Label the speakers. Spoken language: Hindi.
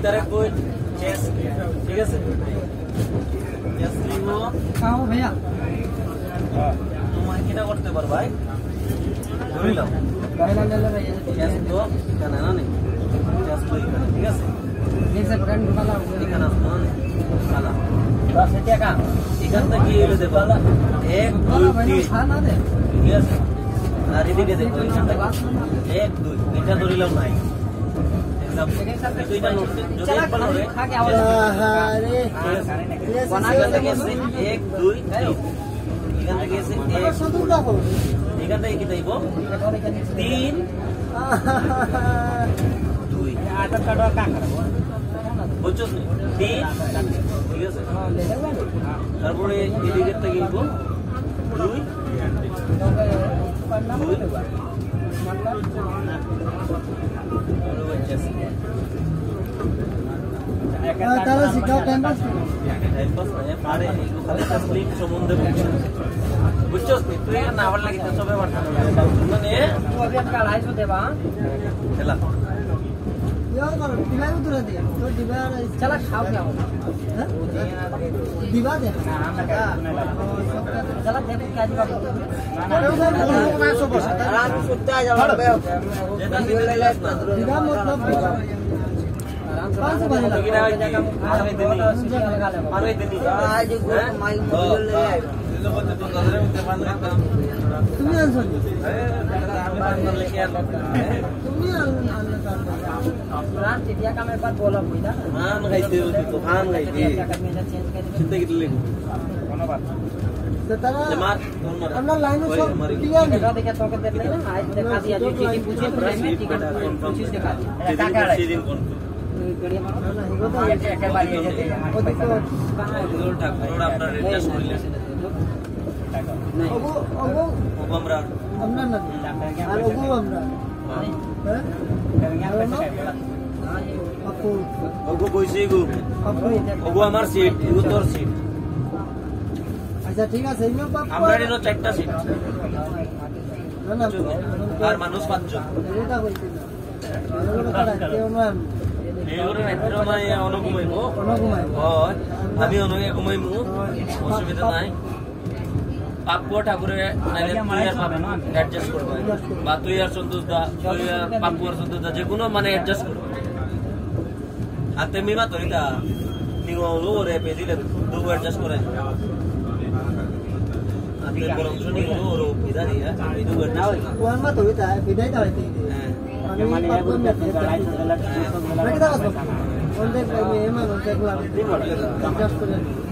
Speaker 1: करे कोई चेस ठीक है सर चेस लिखो
Speaker 2: खाओ भैया
Speaker 1: तुम्हारे कितना करते पर भाई ধরে লাও
Speaker 2: पहला ले ले भैया
Speaker 1: चेस तो करना ना नहीं चेस तो ठीक है सर
Speaker 2: एक से फ्रेंड वाला
Speaker 1: दिखाना ना साला बस क्या काम इधर तक ये ले दे वाला 1 2 3
Speaker 2: खाना दे
Speaker 1: ठीक है सर रेडी दे दे 1 2 এটা ধরিলাম নাই দুইটা নোট দে যদি এক বানাবে
Speaker 2: खा के आओ
Speaker 1: আরে বনা করতে গেছে 1 2 3 এখান থেকে এসে 1
Speaker 2: সুন্দরটা করো
Speaker 1: এখান থেকে কি দেব 3 2
Speaker 2: আটা কাটা কাম করব
Speaker 1: বুঝছো 3 ঠিক আছে তারপরে এদিকে থেকে নিব 2
Speaker 2: তারা শিখাও টাইম পাস
Speaker 1: না পারে খালি তাসলিম সম্বন্ধে বুঝছো তুই না ভালো লাগে তো সবে বানানো মানে
Speaker 2: तो अभी आपका 250 देबा
Speaker 1: चला
Speaker 2: यार करो दिवार उतर दे तो दिवार चला खाओ क्या हो दिवार दे ना हम लगा चला दे क्या दिवा ना सो बस आराम सुत्ता जाओ
Speaker 1: जेता ले ले
Speaker 2: दिवा मतलब आराम से 500 बने लगा
Speaker 1: आरे देनी
Speaker 2: आज माइक ले ले তুমি আনছো তুমি রাত চিঠিয়া কামে বাদ বলা কইলা
Speaker 1: মান গাইতে তো মান গাইতে চিন্তা কি লিখো ধন্যবাদ
Speaker 2: তারা আমরা লাইনে সব ক্লিয়ার নেই দেখে তোকে দেখ না আজ দেখা দিয়া जो चीज पूछे तो मैं टिकट कौन चीज दिखा दिया काका
Speaker 1: दिन कौन
Speaker 2: गड़िया मारो ना हिगो तो एक बार ये दे वो देखो
Speaker 1: ठाकुर আপনার রিকোয়েস্ট করলেন
Speaker 2: ওগো
Speaker 1: আমরা
Speaker 2: না আর ওগো আমরা হ্যাঁ আপু
Speaker 1: ওগো কইছি গো
Speaker 2: আপু
Speaker 1: ওগো আমার সিট এগো তোর সিট
Speaker 2: আচ্ছা ঠিক আছে ইনো বাপ
Speaker 1: আমরা এর চারটা সিট
Speaker 2: না না
Speaker 1: আর মানুষ পাঁচজন
Speaker 2: এটা কইছি না এগুলো কাটা কেউ না
Speaker 1: এগুলো রাত্রে মাই অনুঘুমাইবো হয় আমি অনুগে ঘুমাইমু অসুবিধা নাই পাপ্পু ঠাকুরে নাইলে তুই আর পাবে না অ্যাডজাস্ট করবে বা তুই আর সন্তোষ দা তুই আর পাপ্পু আর সন্তোষ দা যে কোনো মানে অ্যাডজাস্ট করবে হাতে মিমা তরিতা নিও ওরে পেদিলে দু অ্যাডজাস্ট করে আপনি বরং শুনি ওরে বিদারি এই দু অ্যাডজাস্ট
Speaker 2: কোন মত হইতা বিদায় দাও হইতে আমি পাপ্পু মেতে লাগা লাগা কোন দেখ ভাই মেহমান ওকে অ্যাডজাস্ট করে